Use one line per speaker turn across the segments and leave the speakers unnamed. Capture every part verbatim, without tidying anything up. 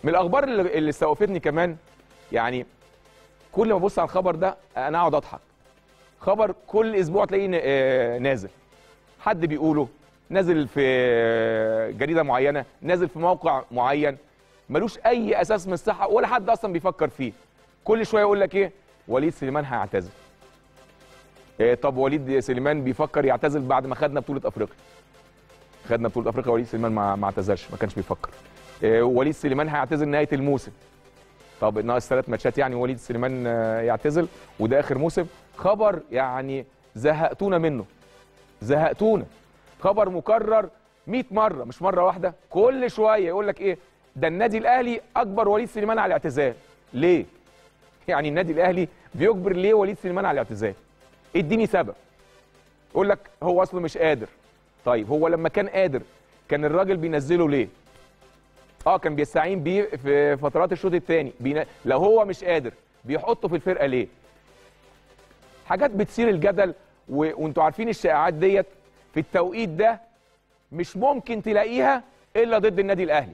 من الاخبار اللي, اللي استوقفتني كمان، يعني كل ما ابص على الخبر ده انا اقعد اضحك. خبر كل اسبوع تلاقيه نازل، حد بيقوله، نازل في جريده معينه، نازل في موقع معين، ملوش اي اساس من الصحه ولا حد اصلا بيفكر فيه. كل شويه يقول لك ايه؟ وليد سليمان هيعتزل. إيه طب وليد سليمان بيفكر يعتزل بعد ما خدنا بطوله افريقيا. خدنا بطوله افريقيا وليد سليمان ما, ما اعتزلش، ما كانش بيفكر. إيه وليد سليمان هيعتزل نهايه الموسم. طب ناقص ثلاث ماتشات يعني وليد سليمان يعتزل وده اخر موسم. خبر يعني زهقتونا منه، زهقتونا. خبر مكرر مئة مره، مش مره واحده، كل شويه يقول لك ايه؟ ده النادي الاهلي اجبر وليد سليمان على الاعتزال. ليه؟ يعني النادي الاهلي بيجبر ليه وليد سليمان على الاعتزال؟ اديني سبب. يقول لك هو اصله مش قادر. طيب هو لما كان قادر كان الراجل بينزله ليه؟ اه كان بيستعين بيه في فترات الشوط الثاني. بينا... لو هو مش قادر بيحطه في الفرقه ليه؟ حاجات بتثير الجدل و... وانتوا عارفين الشائعات ديت في التوقيت ده مش ممكن تلاقيها الا ضد النادي الاهلي.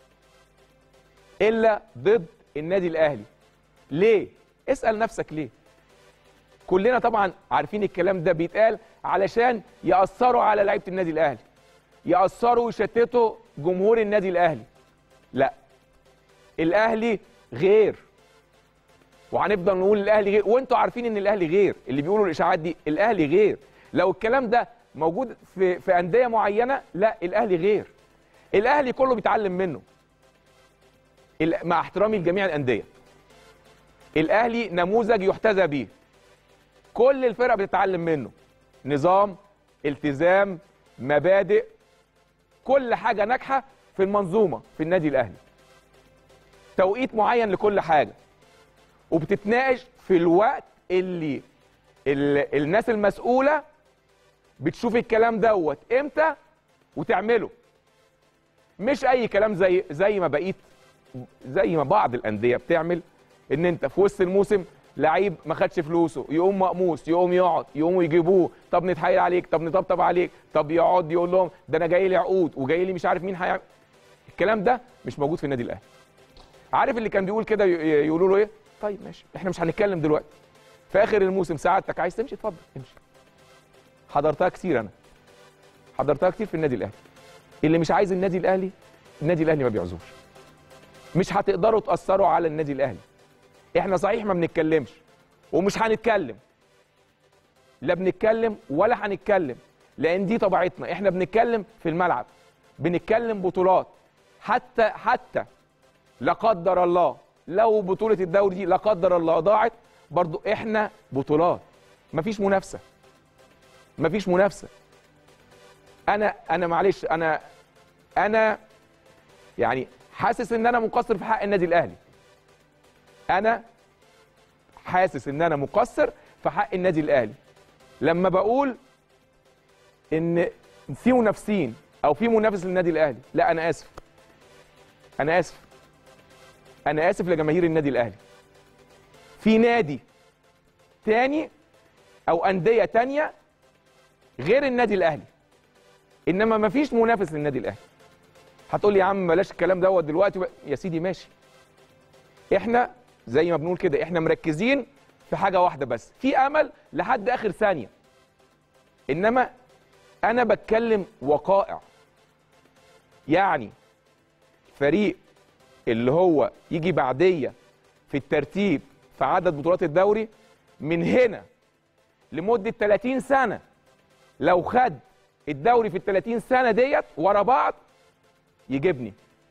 الا ضد النادي الاهلي. ليه؟ اسال نفسك ليه؟ كلنا طبعا عارفين الكلام ده بيتقال علشان ياثروا على لعيبه النادي الاهلي، ياثروا ويشتتوا جمهور النادي الاهلي. لا، الاهلي غير، وهنفضل نقول الاهلي غير، وانتوا عارفين ان الاهلي غير. اللي بيقولوا الاشاعات دي الاهلي غير. لو الكلام ده موجود في في انديه معينه، لا الاهلي غير. الاهلي كله بيتعلم منه، مع احترامي لجميع الانديه. الاهلي نموذج يحتذى به، كل الفرق بتتعلم منه. نظام، التزام، مبادئ، كل حاجه ناجحه في المنظومه في النادي الاهلي. توقيت معين لكل حاجه، وبتتناقش في الوقت اللي ال... الناس المسؤوله بتشوف الكلام دوت امتى وتعمله. مش اي كلام زي زي ما بقيت زي ما بعض الانديه بتعمل، ان انت في وسط الموسم لعيب ما خدش فلوسه يقوم مقموس، يقوم يقعد، يقوموا يجيبوه، طب نتحايل عليك، طب نطبطب عليك، طب يقعد يقول لهم ده انا جاي لي عقود وجاي لي مش عارف مين هيعمل. الكلام ده مش موجود في النادي الاهلي. عارف اللي كان بيقول كده يقولوا له ايه؟ طيب ماشي احنا مش هنتكلم دلوقتي، في اخر الموسم سعادتك عايز تمشي اتفضل امشي. حضرتها كتير، انا حضرتها كتير في النادي الاهلي. اللي مش عايز النادي الاهلي، النادي الاهلي ما بيعزوش. مش هتقدروا تاثروا على النادي الاهلي. احنا صحيح ما بنتكلمش ومش هنتكلم، لا بنتكلم ولا هنتكلم، لان دي طبيعتنا. احنا بنتكلم في الملعب، بنتكلم بطولات. حتى حتى لا قدر الله لو بطوله الدوري دي لا قدر الله ضاعت، برضو احنا بطولات. مفيش منافسه، مفيش منافسه. انا انا معلش انا انا يعني حاسس ان انا مقصر في حق النادي الاهلي. انا حاسس ان انا مقصر في حق النادي الاهلي لما بقول ان في منافسين او في منافس للنادي الاهلي. لا انا اسف، انا اسف انا اسف لجماهير النادي الاهلي. في نادي تاني او انديه تانيه غير النادي الاهلي، انما مفيش منافس للنادي الاهلي. هتقول لي يا عم بلاش الكلام دوت دلوقتي. يا سيدي ماشي، احنا زي ما بنقول كده احنا مركزين في حاجه واحده بس، في امل لحد اخر ثانيه. انما انا بتكلم وقائع. يعني فريق اللي هو يجي بعديه في الترتيب في عدد بطولات الدوري من هنا لمده ثلاثين سنه، لو خد الدوري في ال ثلاثين سنه ديت ورا بعض يجيبني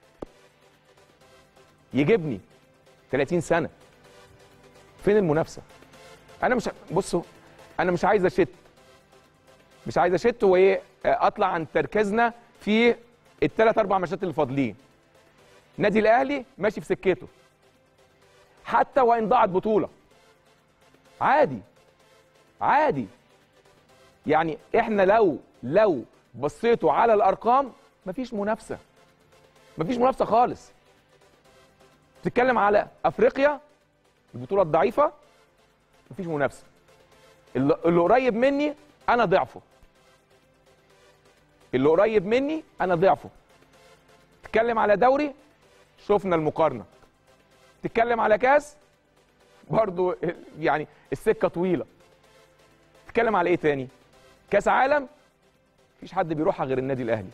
يجيبني ثلاثين سنه. فين المنافسه؟ انا مش بصوا انا مش عايز اشت مش عايز اشت وايه اطلع عن تركيزنا في الثلاث اربع ماتشات اللي فاضلين. النادي الاهلي ماشي في سكته حتى وان ضاعت بطوله، عادي عادي. يعني احنا لو لو بصيتوا على الارقام مفيش منافسه، مفيش منافسه خالص. بتتكلم على افريقيا البطوله الضعيفه، مفيش منافسه. اللي قريب مني انا ضعفه، اللي قريب مني انا ضعفه. تتكلم على دوري شفنا المقارنه. تتكلم على كاس برضو يعني السكه طويله. تتكلم على ايه تاني؟ كاس عالم مفيش حد بيروحها غير النادي الاهلي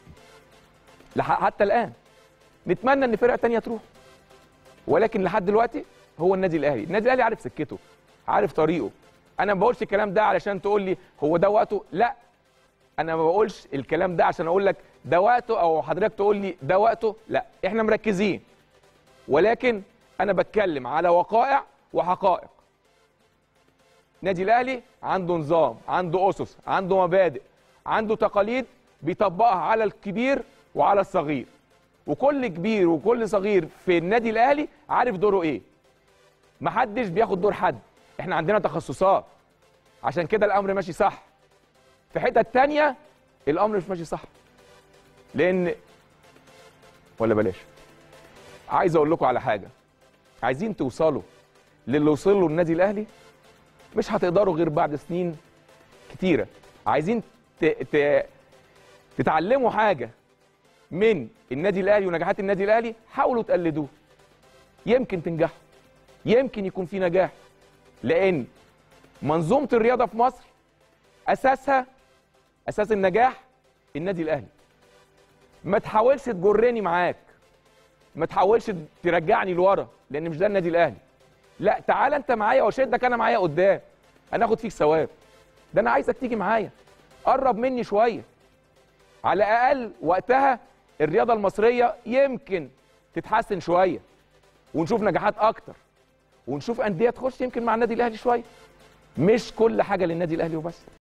حتى الان. نتمنى ان فرق تانية تروح، ولكن لحد دلوقتي هو النادي الاهلي. النادي الاهلي عارف سكته، عارف طريقه. انا ما بقولش الكلام ده علشان تقول لي هو ده وقته، لا، انا ما بقولش الكلام ده عشان اقول لك ده وقته او حضرتك تقول لي ده وقته، لا، احنا مركزين، ولكن انا بتكلم على وقائع وحقائق. النادي الاهلي عنده نظام، عنده اسس، عنده مبادئ، عنده تقاليد بيطبقها على الكبير وعلى الصغير، وكل كبير وكل صغير في النادي الاهلي عارف دوره ايه. محدش بياخد دور حد، احنا عندنا تخصصات، عشان كده الامر ماشي صح. في حتة تانية الامر مش ماشي صح، لان ولا بلاش. عايز اقول لكم على حاجه، عايزين توصلوا للي وصل له النادي الاهلي مش هتقدروا غير بعد سنين كتيره. عايزين ت... ت... تتعلموا حاجه من النادي الاهلي ونجاحات النادي الاهلي، حاولوا تقلدوه، يمكن تنجحوا، يمكن يكون في نجاح. لان منظومه الرياضه في مصر اساسها، اساس النجاح النادي الاهلي. ما تحاولش تجرني معاك، ما تحاولش ترجعني لورا، لان مش ده النادي الاهلي. لا، تعال انت معايا واشدك انا معايا قدام، انا اخد فيك ثواب. ده انا عايزك تيجي معايا، قرب مني شويه. على الاقل وقتها الرياضه المصريه يمكن تتحسن شويه، ونشوف نجاحات اكتر، ونشوف انديه تخش يمكن مع النادي الاهلي شويه. مش كل حاجه للنادي الاهلي وبس.